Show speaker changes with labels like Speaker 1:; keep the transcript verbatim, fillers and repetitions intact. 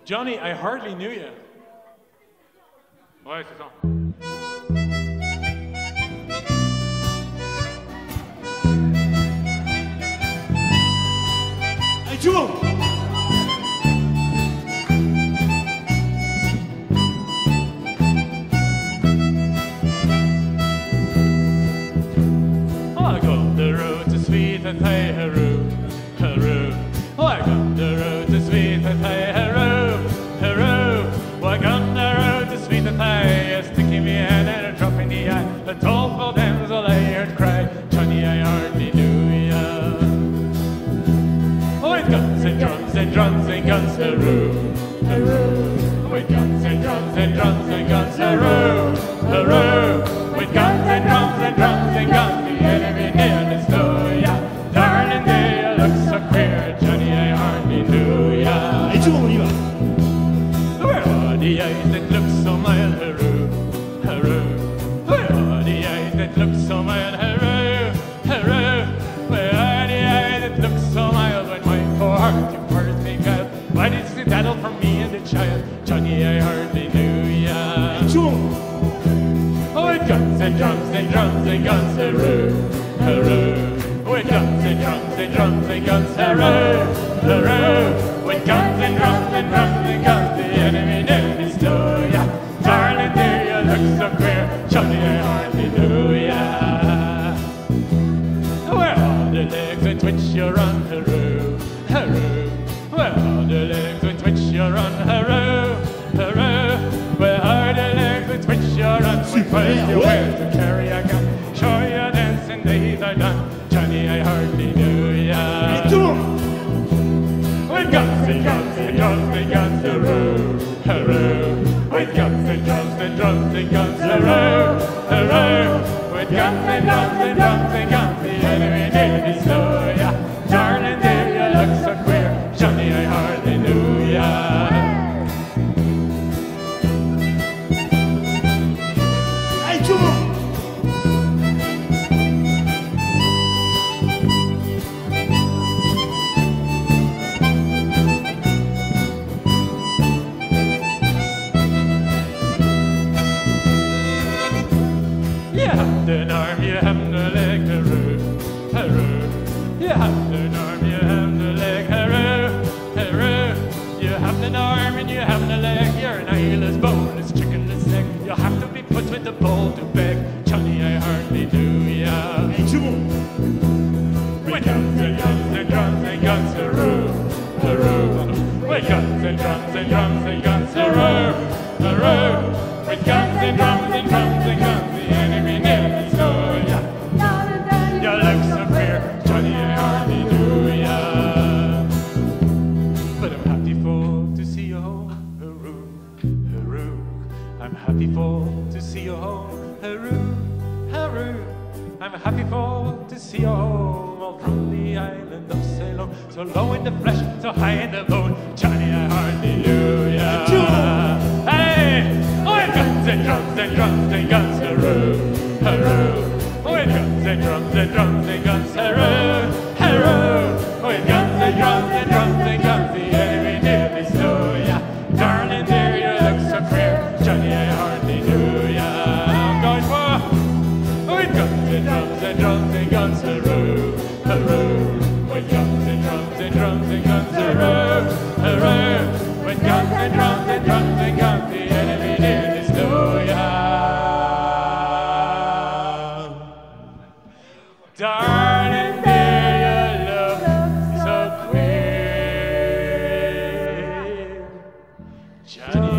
Speaker 1: Johnny, I hardly knew you. Ouais, c'est ça.
Speaker 2: Hey, Joe!
Speaker 1: I got the road to sweet and hey, hurroo, hurroo. Oh, I got the road to sweet and hey, hurroo, hurroo. Oh, I got the road to sweet and hey, a sticking me head and a drop in the eye. A doleful damsel I heard cry, Johnny, I hardly knew ya. Oh, with guns and drums and drums and guns, hurroo, hurroo. With guns and drums and drums and guns, hurroo, hurroo. With guns and drums and drums and guns, the enemy near the snow, yeah. Darling, there you look so queer, Johnny, I hardly knew ya.
Speaker 2: Hey, Joe, on y va.
Speaker 1: Where are the eyes that look so mild, hurroo, hurroo? Where are the eyes that look so mild, hurroo, hurroo? Where are the eyes that look so mild when my poor heart you first beguiled? Why did you tattle for me and the child, Johnny, I hardly knew ya.
Speaker 2: Hey, Joe!
Speaker 1: Oh, with guns and drums and drums and guns, hurroo, hurroo. With guns and drums and drums and guns, hurroo, hurroo. With guns and drums and drums and guns, the enemy nearly stole ya. Darling, dear, you look so queer, Johnny, I hardly knew ya. Where are the legs with which you run, hurroo, hurroo? Where are the legs with which you run, hurroo, hurroo? Where are the legs with which you run? When first you were to carry a gun, show your dancing days are done, Johnny, I hardly knew ya.
Speaker 2: Hey, Joe!
Speaker 1: With guns and drums and drums and guns, hurroo, hurroo. With guns and drums and drums and guns, hurroo, hurroo. With guns and drums and drums and guns, the enemy nearly stole ya. Darling, dear, you look so queer, Johnny, I hardly knew ya.
Speaker 2: Hey, Joe!
Speaker 1: You have an arm, you have no leg, hurroo, hurroo. You have an arm, you have no leg, hurroo, hurroo. You have an arm and you have no leg, you're an eyeless, boneless, chickenless neck. You have to be put with the bowl to beg, Johnny, I hardly knew ya.
Speaker 2: Hey, Joe!
Speaker 1: With guns and drums and drums and guns, hurroo, hurroo. With guns and drums and drums and guns, hurroo, hurroo. With guns and drums and drums and guns, the enemy nearly stole ya. You look so queer, Johnny, I hardly knew ya. But I'm happy for to see you home, hurroo, hurroo. I'm happy for to see you home, hurroo, hurroo. I'm happy for to see you home, all from the island of Ceylon. So low in the flesh, so high in the bone, Johnny, I hardly knew ya. Hey! Oh, with guns and drums and drums and guns, hurroo, hurroo. Oh, with guns and drums and drums and guns, hurroo, hurroo. Oh, with guns and drums and drums and guns, the enemy nearly stole ya. Darling, dear, you look so queer, Johnny, I hardly knew ya. I'm going for. With guns and drums and drums and guns, hurroo, hurroo. With guns and drums and drums and guns, hurroo, hurroo. With guns and drums and drums and guns, the enemy nearly stole ya. Darling, dear, you look so queer, Johnny.